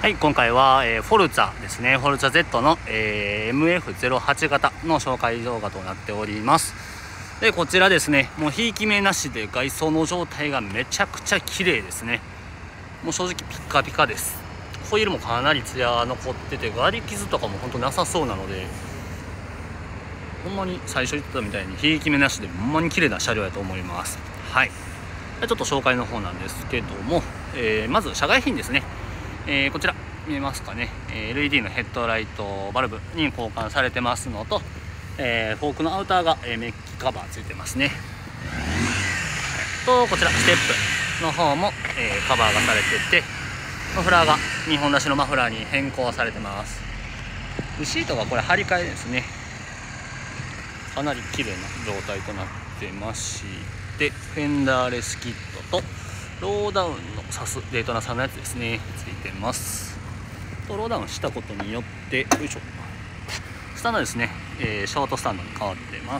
はい、今回は、フォルツァですね。フォルツァ Z の、MF08 型の紹介動画となっております。で、こちらですね、もうひいき目なしで外装の状態がめちゃくちゃ綺麗ですね。もう正直ピッカピカです。ホイールもかなりツヤ残ってて、ガリ傷とかもほんとなさそうなので、ほんまに最初言ってたみたいにひいき目なしでほんまに綺麗な車両やと思います。はい。ちょっと紹介の方なんですけども、まず車外品ですね。こちら見えますかね、LED のヘッドライトバルブに交換されてますのと、フォークのアウターが、メッキカバーついてますね。とこちらステップの方も、カバーがされてて、マフラーが2本出しのマフラーに変更されてます。シートがこれ張り替えですね。かなり綺麗な状態となってまして、フェンダーレスキットとローダウンのサス、デートナさんのやつですね、ついてます。とローダウンしたことによって、よいしょ、スタンドですね、ショートスタンドに変わってます。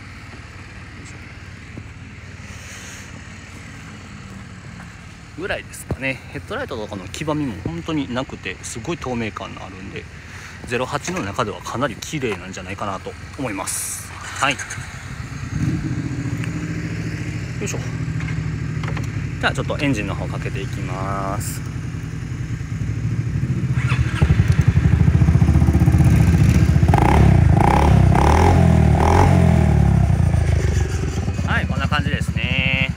ぐらいですかね。ヘッドライトとかの黄ばみも本当になくて、すごい透明感のあるんで、08の中ではかなり綺麗なんじゃないかなと思います。はい、よいしょ。じゃあちょっとエンジンの方かけていきます。はい、こんな感じですね。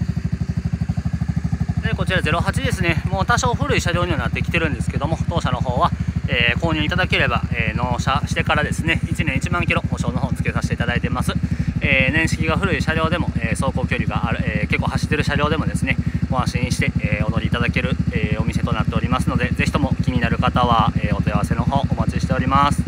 でこちら08ですね。もう多少古い車両にはなってきてるんですけども、当社の方は、購入いただければ、納車してからですね、1年1万キロ保証の方をつけさせていただいてます。年式が古い車両でも、走行距離がある、結構走ってる車両でもですね、ご安心して、お乗りいただける、お店となっておりますので、ぜひとも気になる方は、お問い合わせの方お待ちしております。